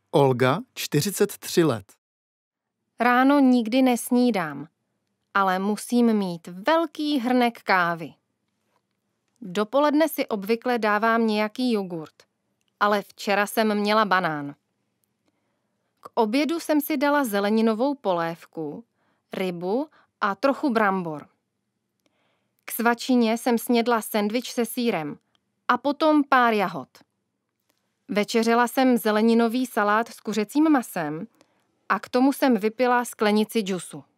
Olga, 43 let. Ráno nikdy nesnídám, ale musím mít velký hrnek kávy. Dopoledne si obvykle dávám nějaký jogurt, ale včera jsem měla banán. K obědu jsem si dala zeleninovou polévku, rybu a trochu brambor. K svačině jsem snědla sendvič se sýrem a potom pár jahod. Večeřela jsem zeleninový salát s kuřecím masem a k tomu jsem vypila sklenici džusu.